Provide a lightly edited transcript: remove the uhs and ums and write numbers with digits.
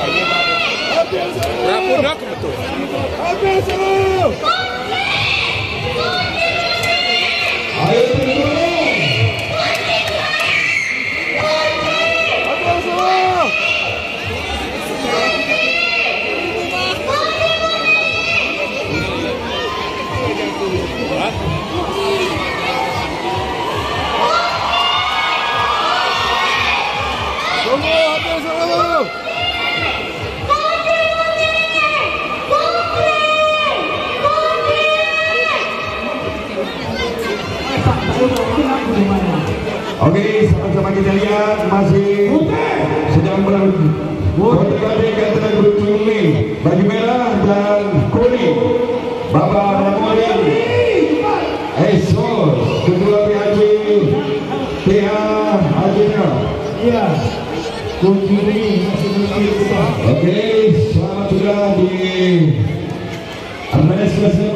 Berapa betul? Oke, sama-sama kita lihat masih sedang berdebat antara grup BUMI baju merah dan kuning. Bapak Ramorin Esos, kedua PAC Ajena. Iya. Kunci ini masih belum. Oke, selamat sudah di Armada selesai.